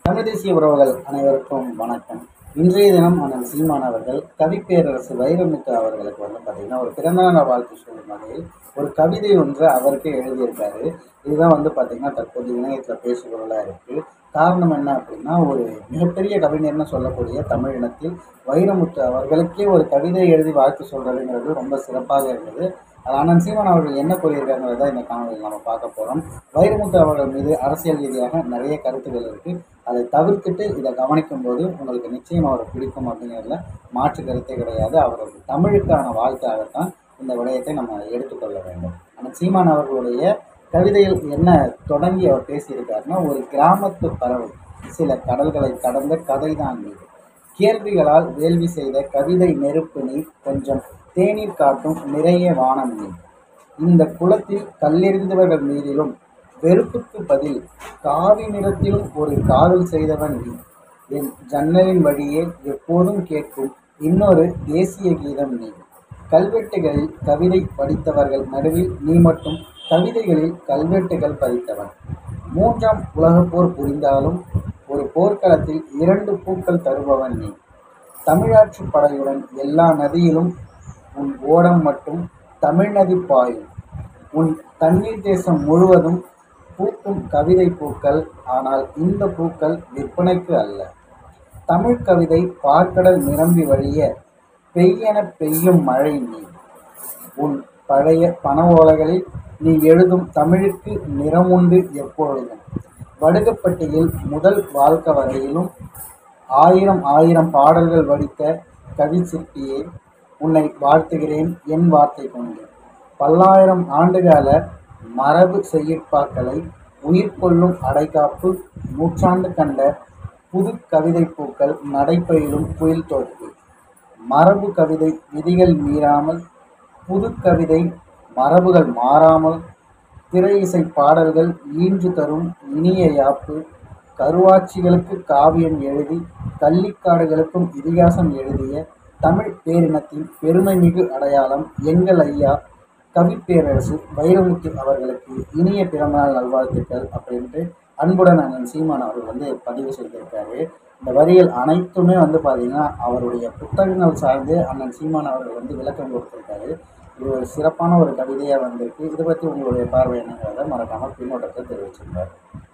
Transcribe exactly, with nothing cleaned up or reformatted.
தமிழ் தேசிய உறவுகள் அனைவருக்கும் வணக்கம். இன்றைய தினம் அண்ணன் சீமான் அவர்கள் கவிப்பேரரசு வைரமுத்து அவர்களுக்கு வந்து பார்த்தீங்கன்னா ஒரு பிறந்தநாள் வாழ்த்து சொல்லும் வகையில் ஒரு கவிதை ஒன்று அவருக்கே எழுதியிருக்காரு. இதுதான் வந்து பார்த்தீங்கன்னா தற்போது இணையத்தில் பேசுபொருளாக இருக்கு. காரணம் என்ன அப்படின்னா, ஒரு மிகப்பெரிய கவிஞர்னு சொல்லக்கூடிய தமிழ் இனத்தில் வைரமுத்து அவர்களுக்கே ஒரு கவிதை எழுதி வாழ்த்து சொல்றதுங்கிறது ரொம்ப சிறப்பாக இருந்தது. அது அண்ணன் சீமான் அவர்கள் என்ன கூறியிருக்காங்கிறத இந்த காணொலியில் நம்ம பார்க்க போறோம். வைரமுத்து அவர்கள் மீது அரசியல் ரீதியாக நிறைய கருத்துக்கள் இருக்கு. அதை தவிர்த்துட்டு இதை கவனிக்கும் போது உங்களுக்கு நிச்சயம் அவரை பிடிக்கும் அப்படிங்கிறதுல மாற்று கருத்தே கிடையாது. அவரது தமிழுக்கான வாழ்த்தாகத்தான் இந்த விடயத்தை நம்ம எடுத்துக்கொள்ள வேண்டும். ஆனால் சீமான் அவர்களுடைய கவிதையில் என்ன தொடங்கி அவர் பேசியிருக்காருன்னா, ஒரு கிராமத்து பறவை சில கடல்களை கடந்த கதைதான் மீது கேள்விகளால் வேள்வி செய்த கவிதை நெருப்பு நீ கொஞ்சம் தேநீர் காட்டும் நிறைய வானம் நீ இந்த குளத்தில் கல்லெறிந்தவர்கள் மீதிலும் வெறுப்புக்கு பதில் காவி நிறத்திலும் ஒரு காதல் செய்தவன் நீ என் ஜன்னலின் வழியே எப்போதும் கேட்கும் இன்னொரு தேசிய கீதம் நீ கல்வெட்டுகளில் கவிதை படித்தவர்கள் நடுவில் நீ மட்டும் கவிதைகளில் கல்வெட்டுகள் பதித்தவன் மூன்றாம் உலகப் போர் புரிந்தாலும் ஒரு போர்க்களத்தில் இரண்டு பூக்கள் தருபவன் நீ தமிழாட்சி படையுடன் எல்லா நதியிலும் உன் ஓடம் மட்டும் தமிழ் நதி பாயும் உன் தண்ணீர் தேசம் முழுவதும் பூக்கும் கவிதை பூக்கள். ஆனால் இந்த பூக்கள் விற்பனைக்கு அல்ல. தமிழ் கவிதை பார்க்கடல் நிரம்பி வழிய பெய்யென பெய்யும் மழை நீ உன் பழைய பண ஓலைகளில் நீ எழுதும் தமிழுக்கு நிறமுண்டு எப்பொழுதும் வடுகப்பட்டியில் முதல் வாழ்க்கை வரையிலும் ஆயிரம் ஆயிரம் பாடல்கள் வடித்த கவி சிற்பியே உன்னை வாழ்த்துகிறேன் என் வார்த்தை கொண்டு பல்லாயிரம் ஆண்டுகால மரபு செய்யற்பாக்களை உயிர் கொள்ளும் அடைகாப்பு நூற்றாண்டு கண்ட புது கவிதை பூக்கள் நடைபயிலும் புயல் தோப்பு மரபு கவிதை விதிகள் மீறாமல் புது கவிதை மரபுகள் மாறாமல் திரை இசை பாடல்கள் ஈன்று தரும் இனிய யாப்பு கருவாட்சிகளுக்கு காவியம் எழுதி கள்ளிக்காடுகளுக்கும் இதிகாசம் எழுதிய தமிழ் பேரினத்தின் பெருமைமிகு அடையாளம் எங்கள் ஐயா கவிப்பேரரசு வைரமுத்து அவர்களுக்கு இனிய பிறந்தநாள் நல்வாழ்த்துக்கள் அப்படின்ட்டு அன்புடன் அண்ணன் சீமான் அவர்கள் வந்து பதிவு செய்திருக்காரு. இந்த வரிகள் அனைத்துமே வந்து பார்த்தீங்கன்னா அவருடைய புத்தகங்கள் சார்ந்து அண்ணன் சீமான் அவர்கள் வந்து விளக்கம் கொடுத்திருக்காரு. இது ஒரு சிறப்பான ஒரு கவிதையாக வந்திருக்கு. இதை பற்றி உங்களுடைய பார்வை என்னங்கிறத மறக்காமல் பின்னோட்டத்தை தெரிவிச்சிருக்காரு.